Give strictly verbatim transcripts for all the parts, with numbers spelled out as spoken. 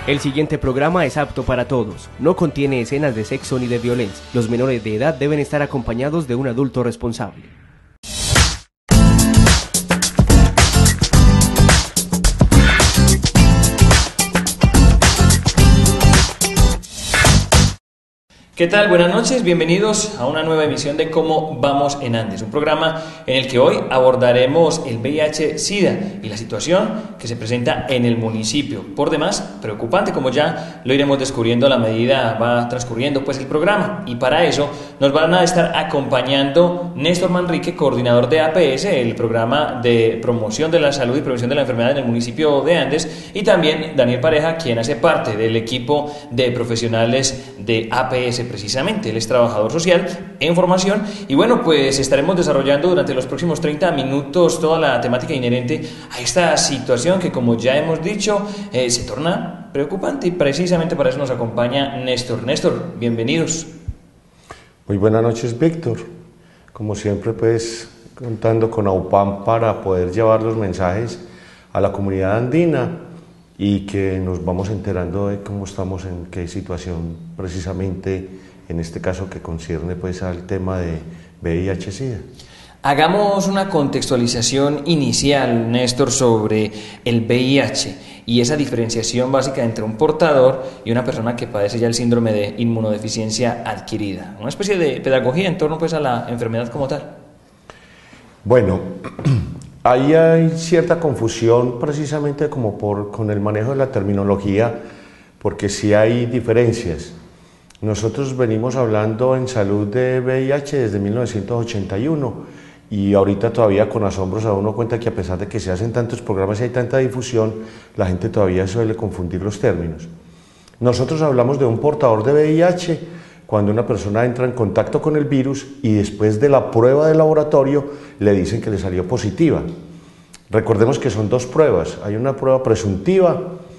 El siguiente programa es apto para todos. No contiene escenas de sexo ni de violencia. Los menores de edad deben estar acompañados de un adulto responsable. ¿Qué tal? Buenas noches, bienvenidos a una nueva emisión de Cómo Vamos en Andes, un programa en el que hoy abordaremos el V I H SIDA y la situación que se presenta en el municipio. Por demás, preocupante, como ya lo iremos descubriendo a la medida va transcurriendo pues el programa. Y para eso nos van a estar acompañando Néstor Manrique, coordinador de A P S, el programa de promoción de la salud y prevención de la enfermedad en el municipio de Andes, y también Daniel Pareja, quien hace parte del equipo de profesionales de A P S. Precisamente, él es trabajador social en formación y bueno, pues estaremos desarrollando durante los próximos treinta minutos toda la temática inherente a esta situación que, como ya hemos dicho, eh, se torna preocupante, y precisamente para eso nos acompaña Néstor. Néstor, bienvenidos. Muy buenas noches, Víctor. Como siempre, pues contando con AUPAM para poder llevar los mensajes a la comunidad andina y que nos vamos enterando de cómo estamos, en qué situación precisamente en este caso que concierne pues al tema de V I H SIDA. Hagamos una contextualización inicial, Néstor, sobre el V I H y esa diferenciación básica entre un portador y una persona que padece ya el síndrome de inmunodeficiencia adquirida. Una especie de pedagogía en torno pues a la enfermedad como tal. Bueno, ahí hay cierta confusión precisamente como por, con el manejo de la terminología, porque sí hay diferencias. Nosotros venimos hablando en salud de V I H desde mil novecientos ochenta y uno y ahorita todavía con asombro se da uno cuenta que a pesar de que se hacen tantos programas y hay tanta difusión, la gente todavía suele confundir los términos. Nosotros hablamos de un portador de V I H cuando una persona entra en contacto con el virus y después de la prueba de laboratorio le dicen que le salió positiva. Recordemos que son dos pruebas. Hay una prueba presuntiva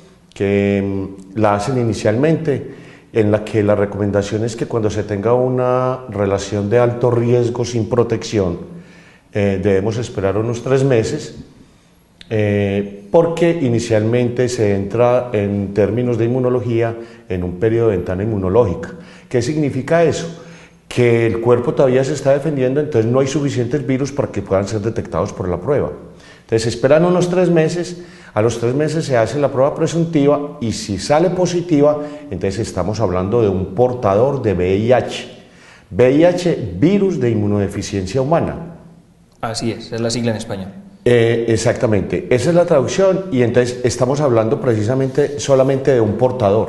que la hacen inicialmente, en la que la recomendación es que cuando se tenga una relación de alto riesgo sin protección, eh, debemos esperar unos tres meses, eh, porque inicialmente se entra en términos de inmunología en un periodo de ventana inmunológica. ¿Qué significa eso? Que el cuerpo todavía se está defendiendo, entonces no hay suficientes virus para que puedan ser detectados por la prueba. Entonces esperan unos tres meses, a los tres meses se hace la prueba presuntiva y si sale positiva, entonces estamos hablando de un portador de V I H. V I H, virus de inmunodeficiencia humana. Así es, es la sigla en español. Eh, exactamente, esa es la traducción y entonces estamos hablando precisamente solamente de un portador.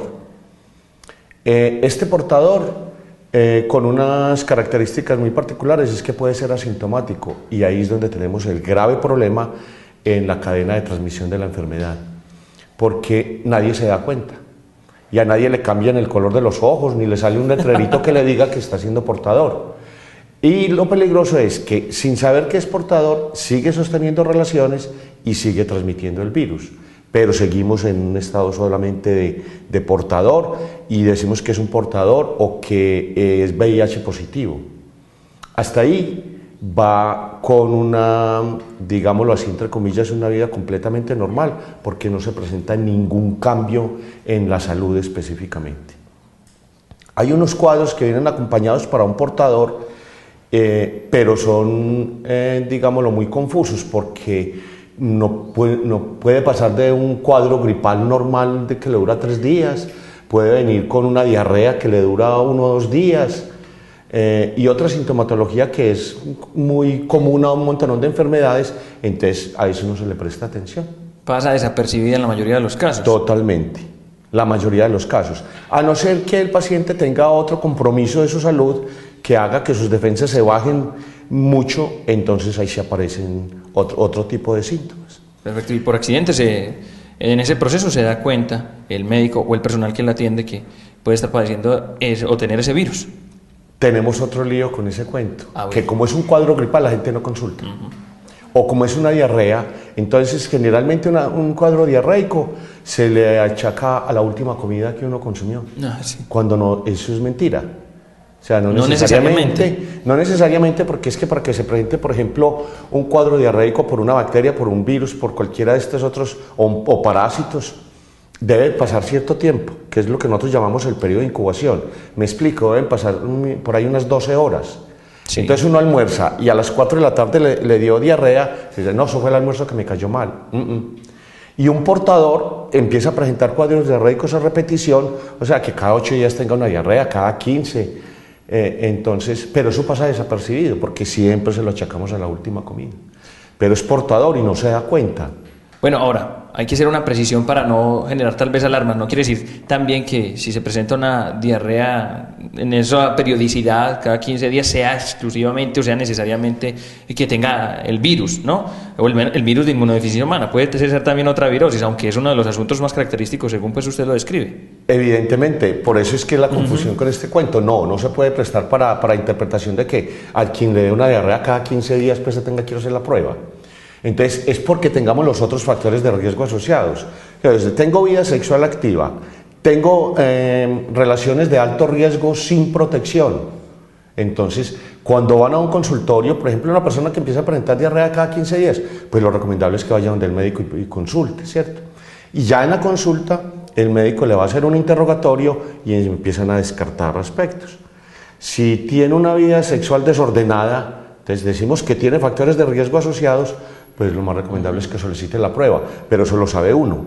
Eh, este portador, eh, con unas características muy particulares, es que puede ser asintomático y ahí es donde tenemos el grave problema en la cadena de transmisión de la enfermedad, porque nadie se da cuenta y a nadie le cambian el color de los ojos ni le sale un letrerito que le diga que está siendo portador. Y lo peligroso es que sin saber que es portador sigue sosteniendo relaciones y sigue transmitiendo el virus, pero seguimos en un estado solamente de, de portador y decimos que es un portador o que es V I H positivo. Hasta ahí va con una, digámoslo así entre comillas, una vida completamente normal, porque no se presenta ningún cambio en la salud específicamente. Hay unos cuadros que vienen acompañados para un portador, eh, pero son, eh, digámoslo, muy confusos, porque no puede, no puede pasar de un cuadro gripal normal de que le dura tres días, puede venir con una diarrea que le dura uno o dos días, Eh, y otra sintomatología que es muy común a un montón de enfermedades, entonces a eso no se le presta atención. Pasa desapercibida en la mayoría de los casos. Totalmente, la mayoría de los casos, a no ser que el paciente tenga otro compromiso de su salud que haga que sus defensas se bajen mucho, entonces ahí se aparecen otro, otro tipo de síntomas. Perfecto, y por accidente se, en ese proceso se da cuenta el médico o el personal que la atiende que puede estar padeciendo ese, o tener ese virus. Tenemos otro lío con ese cuento, ah, que como es un cuadro gripal la gente no consulta, uh-huh. o como es una diarrea, entonces generalmente una, un cuadro diarreico se le achaca a la última comida que uno consumió, ah, sí. cuando no, eso es mentira. O sea, no, no necesariamente, necesariamente, no necesariamente porque es que para que se presente, por ejemplo, un cuadro diarreico por una bacteria, por un virus, por cualquiera de estos otros, o, o parásitos, debe pasar cierto tiempo, que es lo que nosotros llamamos el periodo de incubación. Me explico, deben pasar por ahí unas doce horas. Sí. Entonces uno almuerza y a las cuatro de la tarde le, le dio diarrea, y dice, no, eso fue el almuerzo que me cayó mal. Mm -mm. Y un portador empieza a presentar cuadros diarreicos a repetición, o sea, que cada ocho días tenga una diarrea, cada quince. Eh, entonces, pero eso pasa desapercibido, porque siempre se lo achacamos a la última comida. Pero es portador y no se da cuenta. Bueno, ahora, hay que hacer una precisión para no generar tal vez alarmas. No quiere decir también que si se presenta una diarrea en esa periodicidad, cada quince días, sea exclusivamente o sea necesariamente que tenga el virus, ¿no? O el, el virus de inmunodeficiencia humana. Puede ser también otra virosis, aunque es uno de los asuntos más característicos, según pues usted lo describe. Evidentemente, por eso es que la confusión uh-huh. con este cuento, no, no se puede prestar para, para interpretación de que a quien le dé una diarrea cada quince días pues se tenga que hacer la prueba. Entonces, es porque tengamos los otros factores de riesgo asociados. Entonces, tengo vida sexual activa, tengo eh, relaciones de alto riesgo sin protección. Entonces, cuando van a un consultorio, por ejemplo, una persona que empieza a presentar diarrea cada quince días, pues lo recomendable es que vaya donde el médico y, y consulte, ¿cierto? Y ya en la consulta, el médico le va a hacer un interrogatorio y empiezan a descartar aspectos. Si tiene una vida sexual desordenada, entonces decimos que tiene factores de riesgo asociados, pues lo más recomendable es que solicite la prueba, pero eso lo sabe uno.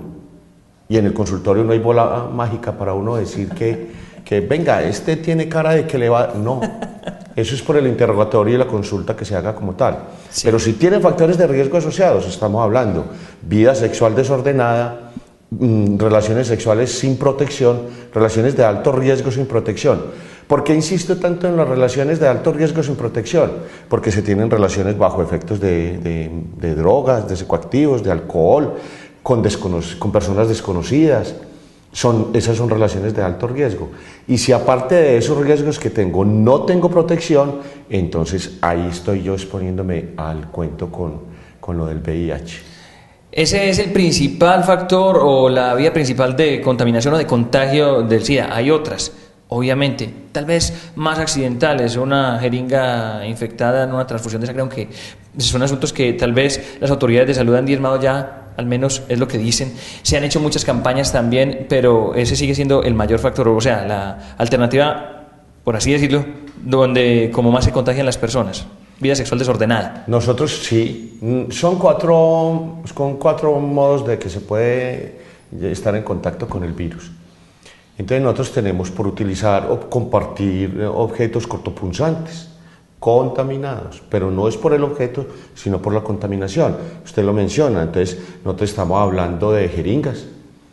Y en el consultorio no hay bola mágica para uno decir que, que venga, este tiene cara de que le va... No, eso es por el interrogatorio y la consulta que se haga como tal. Sí. Pero si tiene factores de riesgo asociados, estamos hablando vida sexual desordenada, mmm, relaciones sexuales sin protección, relaciones de alto riesgo sin protección. ¿Por qué insisto tanto en las relaciones de alto riesgo sin protección? Porque se tienen relaciones bajo efectos de, de, de drogas, de psicoactivos, de alcohol, con, con personas desconocidas. Son, esas son relaciones de alto riesgo. Y si aparte de esos riesgos que tengo no tengo protección, entonces ahí estoy yo exponiéndome al cuento con, con lo del V I H. ¿Ese es el principal factor o la vía principal de contaminación o de contagio del SIDA? Hay otras. Obviamente, tal vez más accidentales, una jeringa infectada en una transfusión de sangre, aunque son asuntos que tal vez las autoridades de salud han diezmado ya, al menos es lo que dicen. Se han hecho muchas campañas también, pero ese sigue siendo el mayor factor, o sea, la alternativa, por así decirlo, donde como más se contagian las personas. Vida sexual desordenada. Nosotros sí, son cuatro, son cuatro modos de que se puede estar en contacto con el virus. Entonces nosotros tenemos por utilizar o compartir objetos cortopunzantes contaminados, pero no es por el objeto, sino por la contaminación. Usted lo menciona, entonces nosotros estamos hablando de jeringas,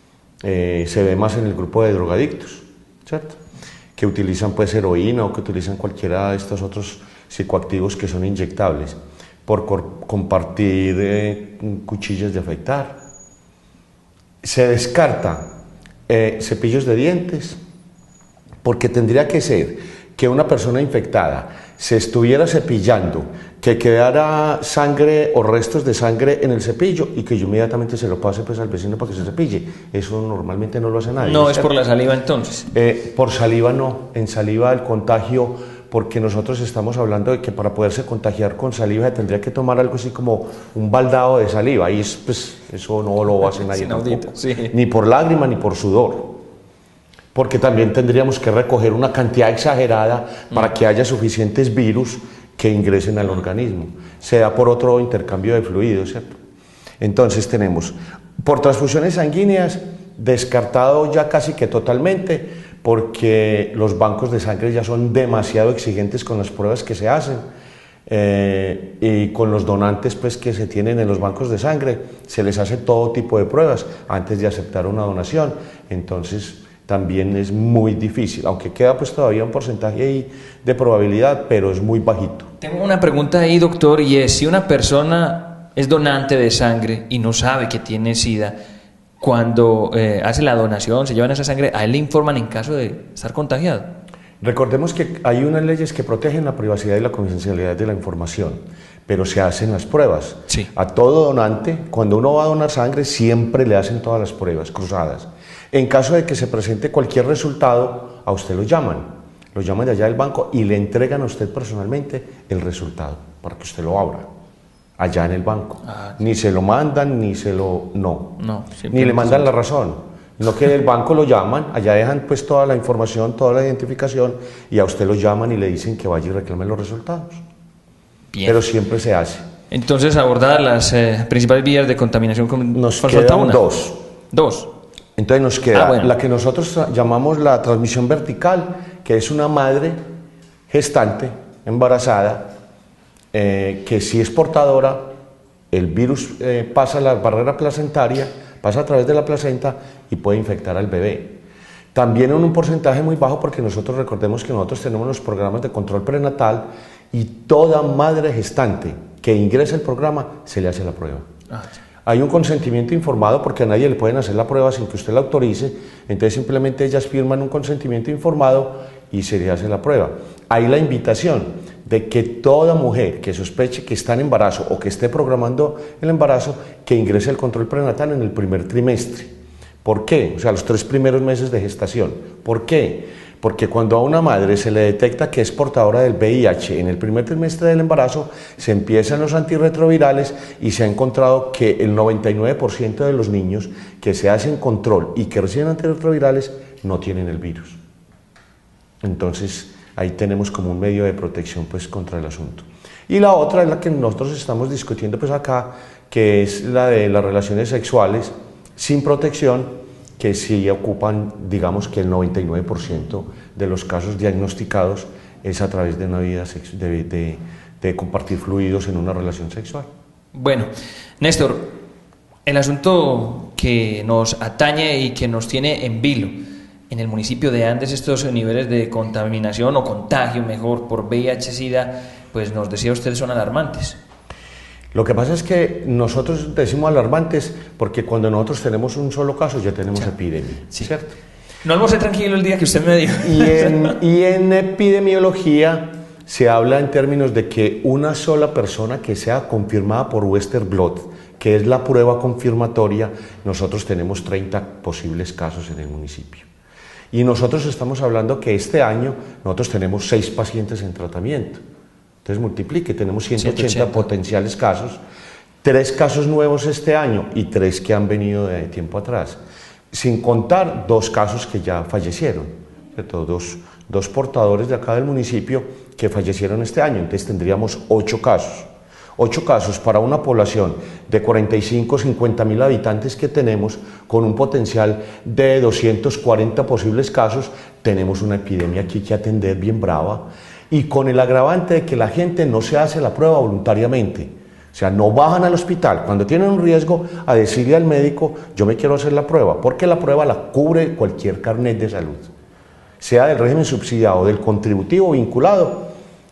eh, se ve más en el grupo de drogadictos, ¿cierto? Que utilizan pues heroína o que utilizan cualquiera de estos otros psicoactivos que son inyectables, por compartir eh, cuchillas de afeitar. Se descarta Eh, cepillos de dientes, porque tendría que ser que una persona infectada se estuviera cepillando, que quedara sangre o restos de sangre en el cepillo y que yo inmediatamente se lo pase pues al vecino para que se cepille. Eso normalmente no lo hace nadie. No es por la saliva entonces. Eh, por saliva no, en saliva el contagio, porque nosotros estamos hablando de que para poderse contagiar con saliva se tendría que tomar algo así como un baldado de saliva, y es, pues, eso no lo hace nadie tampoco, sí. Ni por lágrima ni por sudor, porque también tendríamos que recoger una cantidad exagerada para mm. que haya suficientes virus que ingresen al organismo. Se da por otro intercambio de fluidos, ¿cierto? Entonces tenemos, por transfusiones sanguíneas, descartado ya casi que totalmente, porque los bancos de sangre ya son demasiado exigentes con las pruebas que se hacen, eh, y con los donantes pues, que se tienen en los bancos de sangre, se les hace todo tipo de pruebas antes de aceptar una donación, entonces también es muy difícil, aunque queda pues todavía un porcentaje ahí de probabilidad, pero es muy bajito. Tengo una pregunta ahí, doctor, y es, si una persona es donante de sangre y no sabe que tiene SIDA, cuando eh, hace la donación, se llevan esa sangre, ¿a él le informan en caso de estar contagiado? Recordemos que hay unas leyes que protegen la privacidad y la confidencialidad de la información, pero se hacen las pruebas. Sí. A todo donante, cuando uno va a donar sangre, siempre le hacen todas las pruebas cruzadas. En caso de que se presente cualquier resultado, a usted lo llaman, lo llaman de allá del banco y le entregan a usted personalmente el resultado para que usted lo abra. Allá en el banco, ah, sí. Ni se lo mandan, ni se lo... no, no ni le mandan la razón, No que el banco lo llaman, allá dejan pues toda la información, toda la identificación y a usted lo llaman y le dicen que vaya y reclame los resultados. Bien. Pero siempre se hace. Entonces, abordar las eh, principales vías de contaminación con Nos falta quedan una. dos. Dos. Entonces nos queda Ah, bueno. la que nosotros llamamos la transmisión vertical, que es una madre gestante, embarazada, eh, que si es portadora, el virus eh, pasa la barrera placentaria, pasa a través de la placenta y puede infectar al bebé. También en un porcentaje muy bajo, porque nosotros recordemos que nosotros tenemos los programas de control prenatal y toda madre gestante que ingresa el programa se le hace la prueba. Ah, sí. Hay un consentimiento informado porque a nadie le pueden hacer la prueba sin que usted la autorice, entonces simplemente ellas firman un consentimiento informado y se le hace la prueba. Hay la invitación de que toda mujer que sospeche que está en embarazo o que esté programando el embarazo, que ingrese al control prenatal en el primer trimestre. ¿Por qué? O sea, los tres primeros meses de gestación. ¿Por qué? Porque cuando a una madre se le detecta que es portadora del V I H en el primer trimestre del embarazo, se empiezan los antirretrovirales y se ha encontrado que el noventa y nueve por ciento de los niños que se hacen control y que reciben antirretrovirales no tienen el virus. Entonces, ahí tenemos como un medio de protección pues, contra el asunto. Y la otra es la que nosotros estamos discutiendo pues, acá, que es la de las relaciones sexuales sin protección, que sí ocupan, digamos que el noventa y nueve por ciento de los casos diagnosticados es a través de una vida de, de, de compartir fluidos en una relación sexual. Bueno, Néstor, el asunto que nos atañe y que nos tiene en vilo en el municipio de Andes, estos niveles de contaminación o contagio, mejor, por V I H SIDA, pues nos decía usted, son alarmantes. Lo que pasa es que nosotros decimos alarmantes porque cuando nosotros tenemos un solo caso ya tenemos Ya. epidemia, Sí. ¿cierto? No almorcé tranquilo el día que usted me dijo. Y en, y en epidemiología se habla en términos de que una sola persona que sea confirmada por Western Blot, que es la prueba confirmatoria, nosotros tenemos treinta posibles casos en el municipio. Y nosotros estamos hablando que este año nosotros tenemos seis pacientes en tratamiento. Entonces multiplique, tenemos ciento ochenta, ciento ochenta potenciales casos, tres casos nuevos este año y tres que han venido de tiempo atrás, sin contar dos casos que ya fallecieron, ¿cierto? Dos, dos portadores de acá del municipio que fallecieron este año, entonces tendríamos ocho casos. Ocho casos para una población de cuarenta y cinco, cincuenta mil habitantes que tenemos, con un potencial de doscientos cuarenta posibles casos, tenemos una epidemia aquí que atender bien brava, y con el agravante de que la gente no se hace la prueba voluntariamente. O sea, no bajan al hospital cuando tienen un riesgo a decirle al médico, yo me quiero hacer la prueba, porque la prueba la cubre cualquier carnet de salud. Sea del régimen subsidiado o del contributivo vinculado,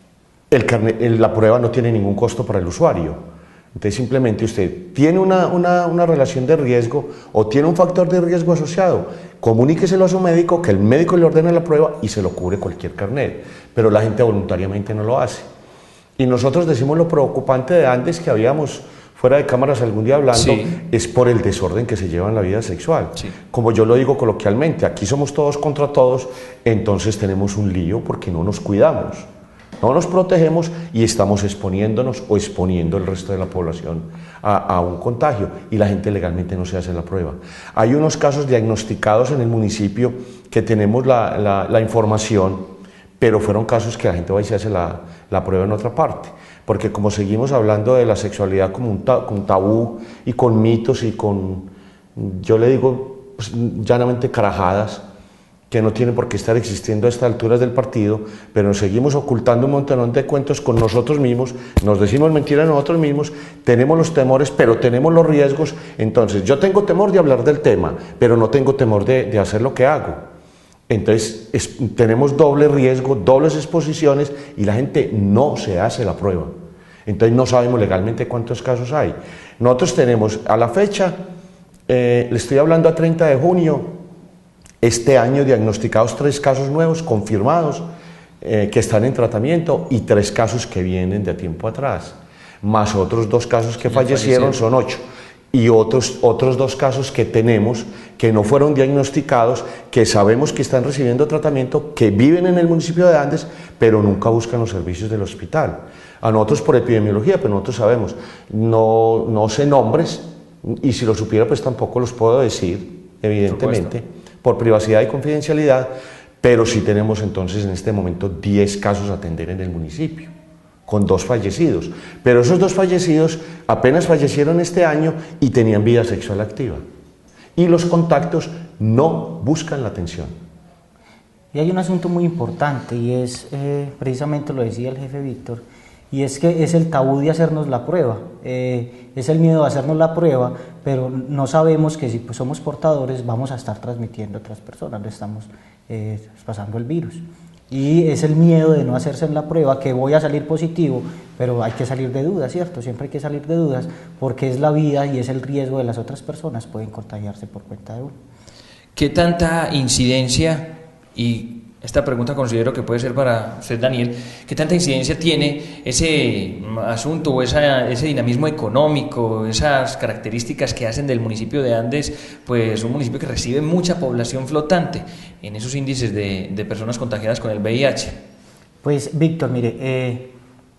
el carnet, la prueba no tiene ningún costo para el usuario. Entonces simplemente usted tiene una, una, una relación de riesgo o tiene un factor de riesgo asociado, comuníqueselo a su médico, que el médico le ordene la prueba y se lo cubre cualquier carnet, pero la gente voluntariamente no lo hace. Y nosotros decimos lo preocupante de antes que habíamos fuera de cámaras algún día hablando, Sí. es por el desorden que se lleva en la vida sexual. Sí. Como yo lo digo coloquialmente, aquí somos todos contra todos, entonces tenemos un lío porque no nos cuidamos. No nos protegemos y estamos exponiéndonos o exponiendo el resto de la población a, a un contagio y la gente legalmente no se hace la prueba. Hay unos casos diagnosticados en el municipio que tenemos la, la, la información, pero fueron casos que la gente va y se hace la, la prueba en otra parte. Porque como seguimos hablando de la sexualidad como un, ta, con tabú y con mitos y con, yo le digo pues, llanamente carajadas, que no tiene por qué estar existiendo a estas alturas del partido, pero nos seguimos ocultando un montón de cuentos con nosotros mismos, nos decimos mentiras nosotros mismos, tenemos los temores, pero tenemos los riesgos. Entonces yo tengo temor de hablar del tema, pero no tengo temor de, de hacer lo que hago. Entonces es, tenemos doble riesgo, dobles exposiciones y la gente no se hace la prueba. Entonces no sabemos legalmente cuántos casos hay. Nosotros tenemos a la fecha, eh, le estoy hablando a treinta de junio, este año diagnosticados tres casos nuevos confirmados eh, que están en tratamiento y tres casos que vienen de tiempo atrás, más otros dos casos que fallecieron, son ocho, y otros, otros dos casos que tenemos que no fueron diagnosticados, que sabemos que están recibiendo tratamiento, que viven en el municipio de Andes, pero nunca buscan los servicios del hospital. A nosotros por epidemiología, pero nosotros sabemos, no, no sé nombres, y si lo supiera pues tampoco los puedo decir, evidentemente, por privacidad y confidencialidad, pero sí tenemos entonces en este momento diez casos a atender en el municipio, con dos fallecidos. Pero esos dos fallecidos apenas fallecieron este año y tenían vida sexual activa. Y los contactos no buscan la atención. Y hay un asunto muy importante y es, eh, precisamente lo decía el jefe Víctor, y es que es el tabú de hacernos la prueba, eh, es el miedo de hacernos la prueba, pero no sabemos que si pues, somos portadores vamos a estar transmitiendo a otras personas, le estamos eh, pasando el virus. Y es el miedo de no hacerse la prueba, que voy a salir positivo, pero hay que salir de dudas, ¿cierto? Siempre hay que salir de dudas porque es la vida y es el riesgo de las otras personas, pueden contagiarse por cuenta de uno. ¿Qué tanta incidencia, y esta pregunta considero que puede ser para usted, Daniel, qué tanta incidencia tiene ese asunto o esa, ese dinamismo económico, esas características que hacen del municipio de Andes pues un municipio que recibe mucha población flotante en esos índices de, de personas contagiadas con el V I H? Pues Víctor, mire, eh,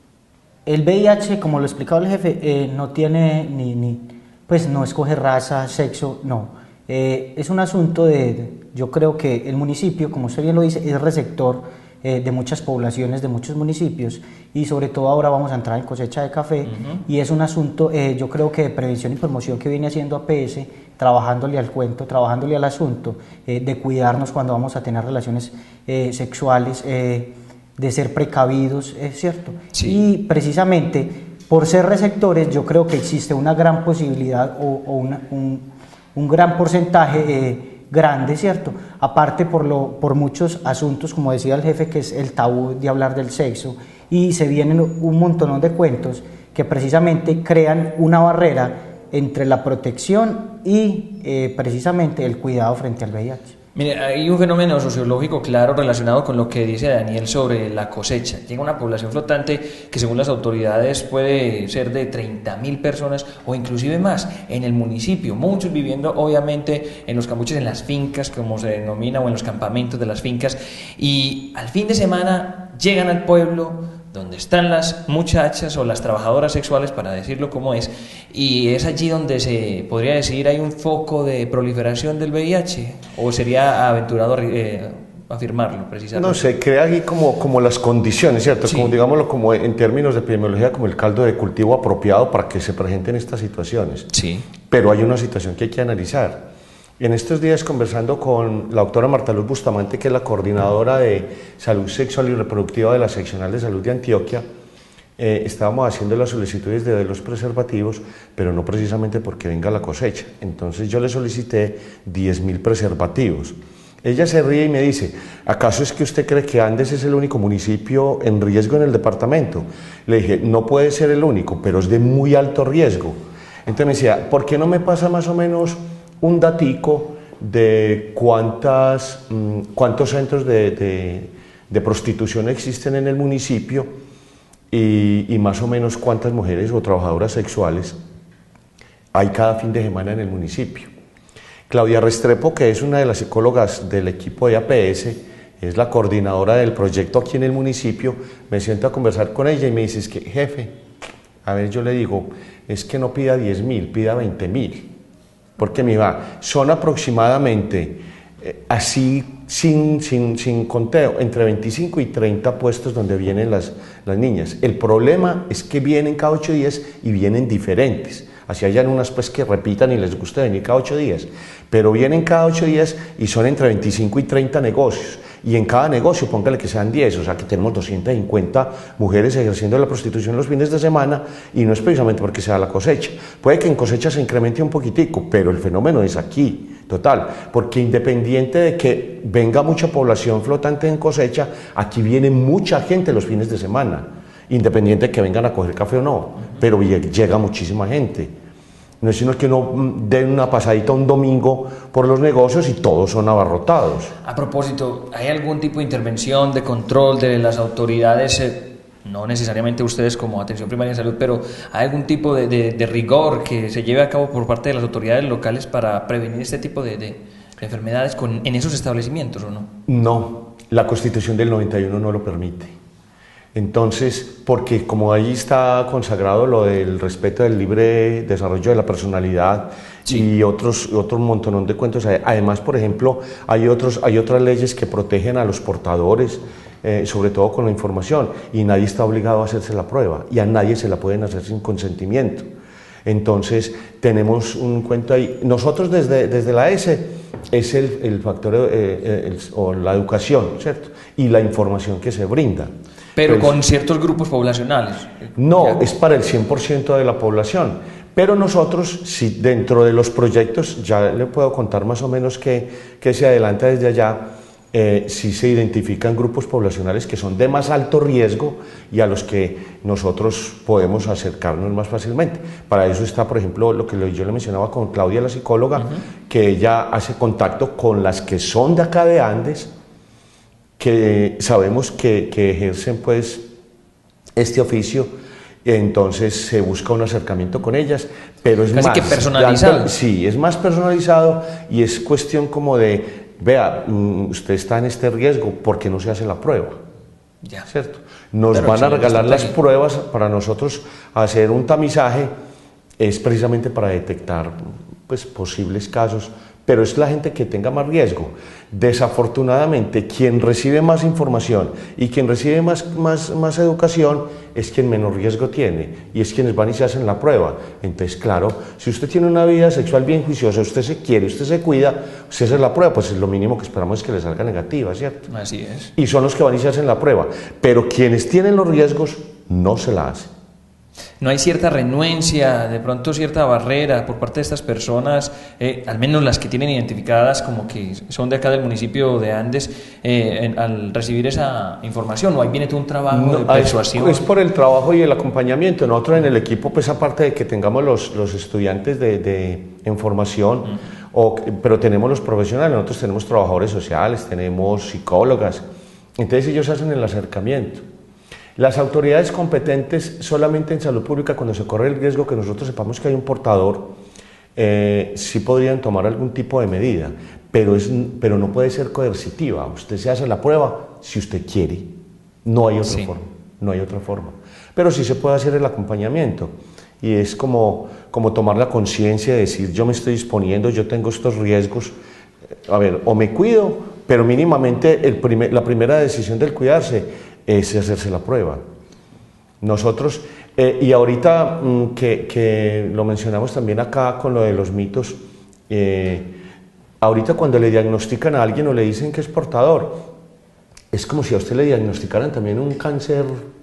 el V I H, como lo explicaba el jefe, eh, no tiene ni, ni, pues no escoge raza, sexo, no. Eh, es un asunto de, yo creo que el municipio, como usted bien lo dice, es receptor eh, de muchas poblaciones, de muchos municipios, y sobre todo ahora vamos a entrar en cosecha de café, uh-huh. y es un asunto, eh, yo creo que de prevención y promoción que viene haciendo A P S, trabajándole al cuento, trabajándole al asunto, eh, de cuidarnos cuando vamos a tener relaciones eh, sexuales, eh, de ser precavidos, es cierto, sí. Y precisamente por ser receptores yo creo que existe una gran posibilidad o, o una, un un gran porcentaje eh, grande, ¿cierto? Aparte por, lo, por muchos asuntos, como decía el jefe, que es el tabú de hablar del sexo, y se vienen un montón de cuentos que precisamente crean una barrera entre la protección y eh, precisamente el cuidado frente al V I H. Mire, hay un fenómeno sociológico claro relacionado con lo que dice Daniel sobre la cosecha. Llega una población flotante que según las autoridades puede ser de treinta mil personas o inclusive más en el municipio, muchos viviendo obviamente en los cambuches, en las fincas como se denomina, o en los campamentos de las fincas, y al fin de semana llegan al pueblo donde están las muchachas o las trabajadoras sexuales, para decirlo como es, y es allí donde se podría decir hay un foco de proliferación del V I H, o sería aventurado eh, afirmarlo precisamente. No, se crea aquí como, como las condiciones, ¿cierto? Sí. Como digámoslo como en términos de epidemiología, como el caldo de cultivo apropiado para que se presenten estas situaciones. Sí. Pero hay una situación que hay que analizar. En estos días, conversando con la doctora Marta Luz Bustamante, que es la coordinadora de salud sexual y reproductiva de la seccional de salud de Antioquia, eh, estábamos haciendo las solicitudes de los preservativos, pero no precisamente porque venga la cosecha. Entonces yo le solicité diez mil preservativos. Ella se ríe y me dice, ¿acaso es que usted cree que Andes es el único municipio en riesgo en el departamento? Le dije, no puede ser el único, pero es de muy alto riesgo. Entonces me decía, ¿por qué no me pasa más o menos un datico de cuántas, mmm, cuántos centros de, de, de prostitución existen en el municipio y, y más o menos cuántas mujeres o trabajadoras sexuales hay cada fin de semana en el municipio? Claudia Restrepo, que es una de las psicólogas del equipo de A P S, es la coordinadora del proyecto aquí en el municipio, me siento a conversar con ella y me dice, es que jefe, a ver, yo le digo, es que no pida diez mil, pida veinte mil. Porque mi va, son aproximadamente, eh, así sin, sin, sin conteo, entre veinticinco y treinta puestos donde vienen las, las niñas. El problema es que vienen cada ocho días y vienen diferentes. Así hayan unas pues que repitan y les gusta venir cada ocho días, pero vienen cada ocho días y son entre veinticinco y treinta negocios. Y en cada negocio, póngale que sean diez, o sea que tenemos doscientas cincuenta mujeres ejerciendo la prostitución los fines de semana, y no es precisamente porque sea la cosecha. Puede que en cosecha se incremente un poquitico, pero el fenómeno es aquí, total, porque independiente de que venga mucha población flotante en cosecha, aquí viene mucha gente los fines de semana, independiente de que vengan a coger café o no, pero llega muchísima gente. No es sino que uno dé una pasadita un domingo por los negocios y todos son abarrotados. A propósito, ¿hay algún tipo de intervención, de control de las autoridades, eh, no necesariamente ustedes como Atención Primaria de Salud, pero hay algún tipo de, de, de rigor que se lleve a cabo por parte de las autoridades locales para prevenir este tipo de, de enfermedades con, en esos establecimientos o no? No, la Constitución del noventa y uno no lo permite. Entonces, porque como ahí está consagrado lo del respeto del libre desarrollo de la personalidad sí. y otros, otros montonón de cuentos. Además, por ejemplo, hay, otros, hay otras leyes que protegen a los portadores, eh, sobre todo con la información, y nadie está obligado a hacerse la prueba, y a nadie se la pueden hacer sin consentimiento. Entonces, tenemos un cuento ahí. Nosotros desde, desde la S es el, el factor eh, el, o la educación, ¿cierto? Y la información que se brinda. Pero pues, con ciertos grupos poblacionales. No, es para el cien por ciento de la población. Pero nosotros, si dentro de los proyectos, ya le puedo contar más o menos que, que se adelanta desde allá, eh, si se identifican grupos poblacionales que son de más alto riesgo y a los que nosotros podemos acercarnos más fácilmente. Para eso está, por ejemplo, lo que yo le mencionaba con Claudia, la psicóloga, uh-huh. que ella hace contacto con las que son de acá de Andes, que sabemos que, que ejercen pues este oficio, entonces se busca un acercamiento con ellas, pero es Casi más que personalizado. Tanto, sí, es más personalizado y es cuestión como de, vea, usted está en este riesgo, ¿por qué no se hace la prueba? Ya. ¿Cierto? Nos Pero van a regalar las ahí. pruebas para nosotros hacer un tamizaje, es precisamente para detectar pues, posibles casos, pero es la gente que tenga más riesgo. Desafortunadamente, quien recibe más información y quien recibe más, más, más educación es quien menos riesgo tiene y es quienes van y se hacen la prueba. Entonces, claro, si usted tiene una vida sexual bien juiciosa, usted se quiere, usted se cuida, usted hace la prueba, pues es lo mínimo que esperamos es que le salga negativa, ¿cierto? Así es. Y son los que van y se hacen la prueba, pero quienes tienen los riesgos no se la hacen. No hay cierta renuencia, de pronto cierta barrera por parte de estas personas, eh, al menos las que tienen identificadas como que son de acá del municipio de Andes, eh, en, al recibir esa información, o ahí viene todo un trabajo no, de persuasión. Es, es por el trabajo y el acompañamiento. Nosotros en el equipo, pues aparte de que tengamos los, los estudiantes de, de, en formación, uh-huh. o, pero tenemos los profesionales, nosotros tenemos trabajadores sociales, tenemos psicólogas, entonces ellos hacen el acercamiento. Las autoridades competentes solamente en salud pública, cuando se corre el riesgo que nosotros sepamos que hay un portador, eh, sí podrían tomar algún tipo de medida, pero, es, pero no puede ser coercitiva. Usted se hace la prueba si usted quiere, no hay otra sí. forma, no hay otra forma. Pero sí se puede hacer el acompañamiento y es como, como tomar la conciencia de decir yo me estoy disponiendo, yo tengo estos riesgos, a ver, o me cuido, pero mínimamente el primer, la primera decisión del cuidarse es hacerse la prueba. Nosotros, eh, y ahorita mmm, que, que lo mencionamos también acá con lo de los mitos, eh, ahorita cuando le diagnostican a alguien o le dicen que es portador, es como si a usted le diagnosticaran también un cáncer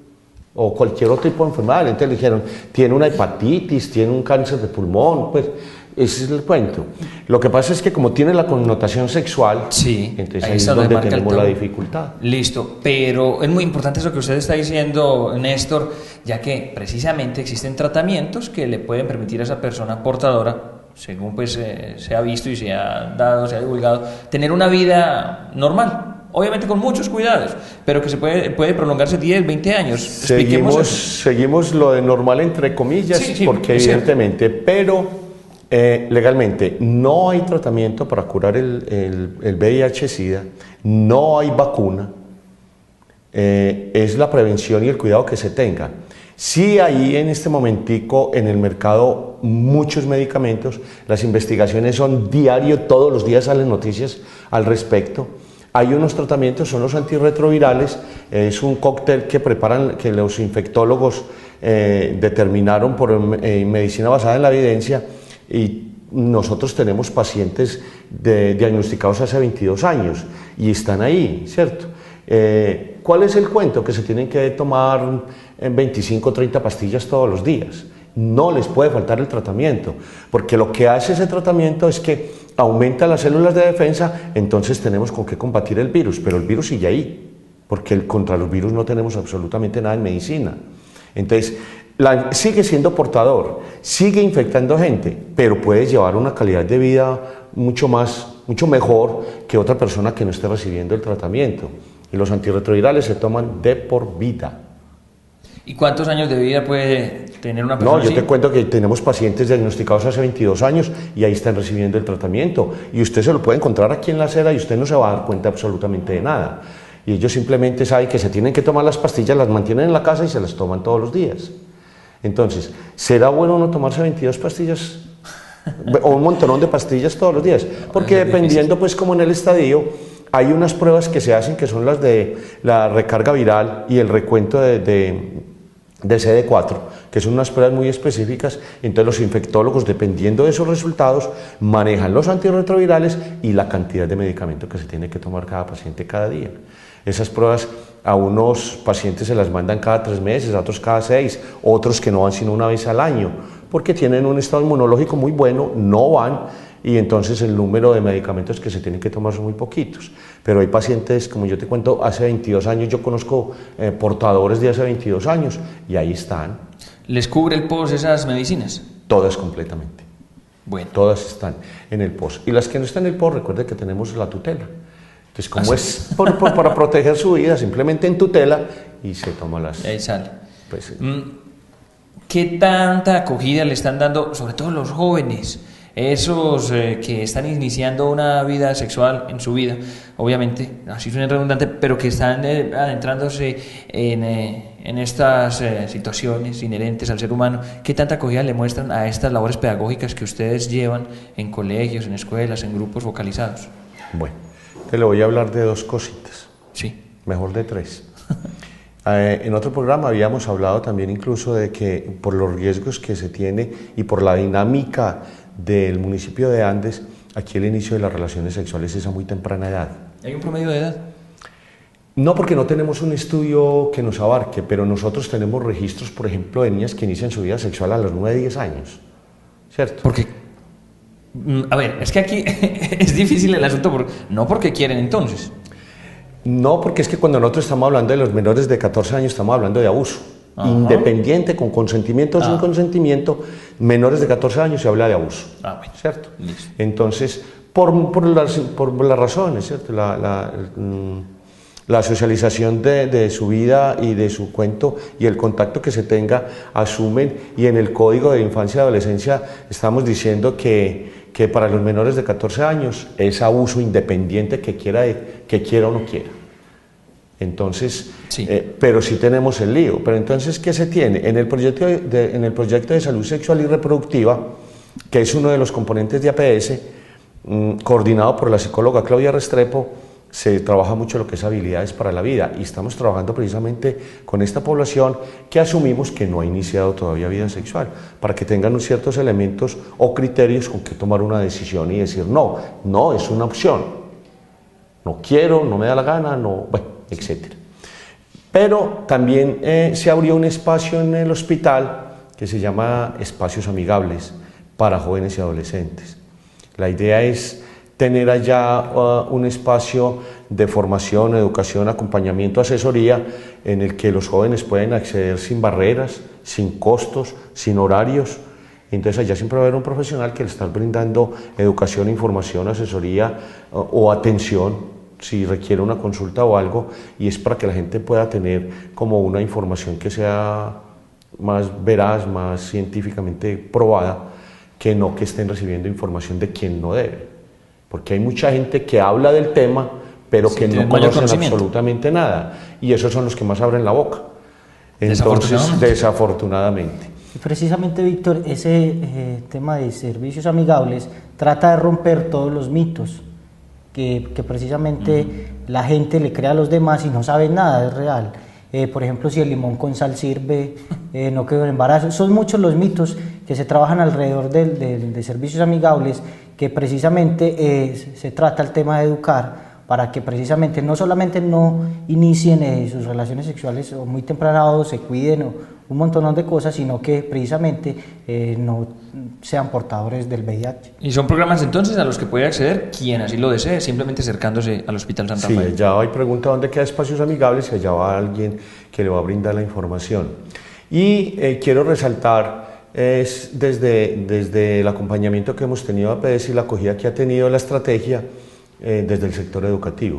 o cualquier otro tipo de enfermedad. Entonces le dijeron, tiene una hepatitis, tiene un cáncer de pulmón, pues ese es el cuento. Lo que pasa es que como tiene la connotación sexual, sí, entonces ahí, ahí es donde tenemos la dificultad. Listo, pero es muy importante eso que usted está diciendo, Néstor, ya que precisamente existen tratamientos que le pueden permitir a esa persona portadora, según pues eh, se ha visto y se ha dado, se ha divulgado, tener una vida normal. Obviamente con muchos cuidados, pero que se puede, puede prolongarse diez, veinte años. Seguimos, seguimos lo de normal entre comillas, sí, sí, porque evidentemente, cierto. pero eh, legalmente no hay tratamiento para curar el, el, el V I H SIDA, no hay vacuna, eh, es la prevención y el cuidado que se tenga. Sí hay en este momentico en el mercado muchos medicamentos, las investigaciones son diario, todos los días salen noticias al respecto. Hay unos tratamientos, son los antirretrovirales, es un cóctel que preparan, que los infectólogos eh, determinaron por eh, medicina basada en la evidencia, y nosotros tenemos pacientes de, diagnosticados hace veintidós años y están ahí, ¿cierto? Eh, ¿Cuál es el cuento? Que se tienen que tomar veinticinco o treinta pastillas todos los días. No les puede faltar el tratamiento, porque lo que hace ese tratamiento es que aumenta las células de defensa, entonces tenemos con qué combatir el virus, pero el virus sigue ahí, porque el, contra los virus no tenemos absolutamente nada en medicina. Entonces, la, sigue siendo portador, sigue infectando gente, pero puede llevar una calidad de vida mucho más, mucho mejor que otra persona que no esté recibiendo el tratamiento. Y los antirretrovirales se toman de por vida. ¿Y cuántos años de vida puede tener una persona No, yo así? te cuento que tenemos pacientes diagnosticados hace veintidós años y ahí están recibiendo el tratamiento. Y usted se lo puede encontrar aquí en la acera y usted no se va a dar cuenta absolutamente de nada. Y ellos simplemente saben que se tienen que tomar las pastillas, las mantienen en la casa y se las toman todos los días. Entonces, ¿será bueno no tomarse veintidós pastillas o un montonón de pastillas todos los días, porque dependiendo, pues como en el estadio, hay unas pruebas que se hacen que son las de la recarga viral y el recuento de, de, de C D cuatro, que son unas pruebas muy específicas. Entonces los infectólogos, dependiendo de esos resultados, manejan los antirretrovirales y la cantidad de medicamento que se tiene que tomar cada paciente cada día. Esas pruebas a unos pacientes se las mandan cada tres meses, a otros cada seis, otros que no van sino una vez al año, porque tienen un estado inmunológico muy bueno, no van, y entonces el número de medicamentos que se tienen que tomar son muy poquitos. Pero hay pacientes, como yo te cuento, hace veintidós años, yo conozco eh, portadores de hace veintidós años, y ahí están. ¿Les cubre el P O S esas medicinas? Todas completamente. Bueno. Todas están en el P O S. Y las que no están en el P O S, recuerde que tenemos la tutela. Entonces, como ¿Ah, sí? es por, por, para proteger su vida, simplemente en tutela, y se toma las... Ahí sale. Pues, sí. ¿Qué tanta acogida le están dando, sobre todo los jóvenes? Esos eh, que están iniciando una vida sexual en su vida, obviamente, así suena redundante, pero que están eh, adentrándose en, eh, en estas eh, situaciones inherentes al ser humano. ¿Qué tanta acogida le muestran a estas labores pedagógicas que ustedes llevan en colegios, en escuelas, en grupos focalizados? Bueno, te le voy a hablar de dos cositas. Sí. Mejor de tres. Eh, en otro programa habíamos hablado también incluso de que por los riesgos que se tiene y por la dinámica del municipio de Andes, aquí el inicio de las relaciones sexuales es a muy temprana edad. ¿Hay un promedio de edad? No, porque no tenemos un estudio que nos abarque, pero nosotros tenemos registros, por ejemplo, de niñas que inician su vida sexual a los nueve, diez años, ¿cierto? Porque, a ver, es que aquí es difícil el asunto, por, no porque quieren entonces. No, porque es que cuando nosotros estamos hablando de los menores de catorce años, estamos hablando de abuso. Ajá. Independiente, con consentimiento o ah. sin consentimiento, menores de catorce años se habla de abuso, ah, bueno. ¿cierto? Listo. Entonces, por, por, las, por las razones, ¿cierto? La, la, la socialización de, de su vida y de su cuento y el contacto que se tenga, asumen, y en el Código de Infancia y Adolescencia estamos diciendo que, que para los menores de catorce años es abuso independiente que quiera, que quiera o no quiera. Entonces, sí. Eh, pero sí tenemos el lío. Pero entonces, ¿qué se tiene? En el, proyecto de, de, en el proyecto de salud sexual y reproductiva, que es uno de los componentes de A P S, mmm, coordinado por la psicóloga Claudia Restrepo, se trabaja mucho lo que es habilidades para la vida, y estamos trabajando precisamente con esta población que asumimos que no ha iniciado todavía vida sexual, para que tengan ciertos elementos o criterios con que tomar una decisión y decir no, no es una opción, no quiero, no me da la gana, no, bueno, etcétera. Pero también eh, se abrió un espacio en el hospital que se llama Espacios Amigables para jóvenes y adolescentes. La idea es tener allá uh, un espacio de formación, educación, acompañamiento, asesoría, en el que los jóvenes pueden acceder sin barreras, sin costos, sin horarios. Entonces allá siempre va a haber un profesional que le está brindando educación, información, asesoría uh, o atención si requiere una consulta o algo, y es para que la gente pueda tener como una información que sea más veraz, más científicamente probada, que no que estén recibiendo información de quien no debe. Porque hay mucha gente que habla del tema, pero sí, que no conocen absolutamente nada, y esos son los que más abren la boca. Entonces, desafortunadamente. desafortunadamente. Y precisamente, Víctor, ese eh, tema de servicios amigables trata de romper todos los mitos que, que precisamente uh-huh. la gente le crea a los demás y no sabe nada, es real. Eh, por ejemplo, si el limón con sal sirve, eh, no quedó en embarazo. Son muchos los mitos que se trabajan alrededor de, de, de servicios amigables, que precisamente eh, se trata el tema de educar para que precisamente no solamente no inicien eh, sus relaciones sexuales o muy temprano, se cuiden o un montón de cosas, sino que precisamente eh, no sean portadores del V I H. ¿Y son programas entonces a los que puede acceder quien así lo desee, simplemente acercándose al Hospital Santa Fe? Sí, allá hay pregunta dónde queda Espacios Amigables y allá va alguien que le va a brindar la información. Y eh, quiero resaltar es desde, desde el acompañamiento que hemos tenido a A P S y la acogida que ha tenido la estrategia eh, desde el sector educativo,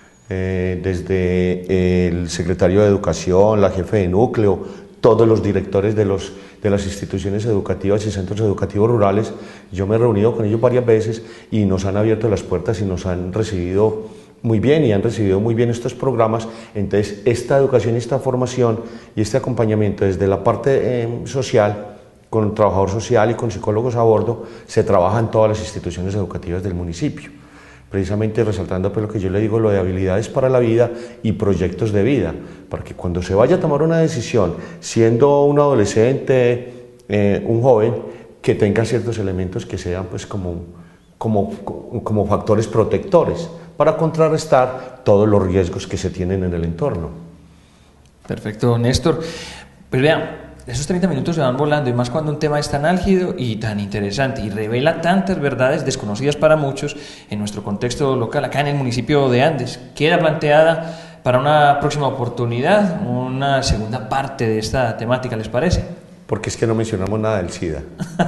eh, desde el secretario de Educación, la jefe de núcleo, todos los directores de, los, de las instituciones educativas y centros educativos rurales. Yo me he reunido con ellos varias veces y nos han abierto las puertas y nos han recibido muy bien y han recibido muy bien estos programas. Entonces, esta educación, esta formación y este acompañamiento desde la parte eh, social con un trabajador social y con psicólogos a bordo, se trabaja en todas las instituciones educativas del municipio, precisamente resaltando pues lo que yo le digo, lo de habilidades para la vida y proyectos de vida, para que cuando se vaya a tomar una decisión, siendo un adolescente, eh, un joven, que tenga ciertos elementos que sean pues como, como, como factores protectores, para contrarrestar todos los riesgos que se tienen en el entorno. Perfecto, Néstor. Pues vean, esos treinta minutos se van volando, y más cuando un tema es tan álgido y tan interesante y revela tantas verdades desconocidas para muchos en nuestro contexto local, acá en el municipio de Andes. Queda planteada para una próxima oportunidad una segunda parte de esta temática, ¿les parece? Porque es que no mencionamos nada del SIDA.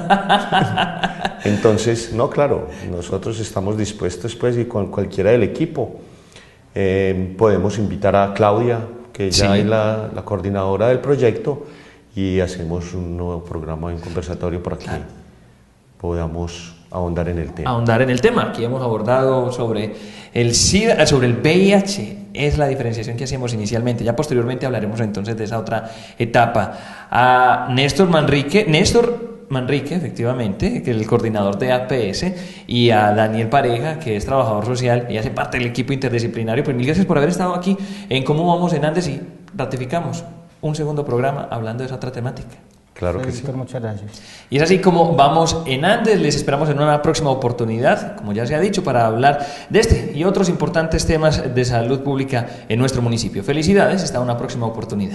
Entonces, no, claro, nosotros estamos dispuestos, pues, y con cualquiera del equipo eh, podemos invitar a Claudia, que ya sí. es la, la coordinadora del proyecto, y hacemos un nuevo programa, un conversatorio para que claro. podamos ahondar en el tema. Ahondar en el tema. Aquí hemos abordado sobre el SIDA, sobre el V I H, es la diferenciación que hacíamos inicialmente. Ya posteriormente hablaremos entonces de esa otra etapa. A Néstor Manrique, Néstor Manrique, efectivamente, que es el coordinador de A P S, y a Daniel Pareja, que es trabajador social y hace parte del equipo interdisciplinario. Pues mil gracias por haber estado aquí en Cómo Vamos en Andes, y ratificamos un segundo programa hablando de esa otra temática. Claro que sí. Muchas gracias. Y es así como vamos en Andes. Les esperamos en una próxima oportunidad, como ya se ha dicho, para hablar de este y otros importantes temas de salud pública en nuestro municipio. Felicidades, hasta una próxima oportunidad.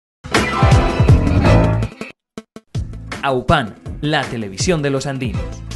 AUPAN, la televisión de los andinos.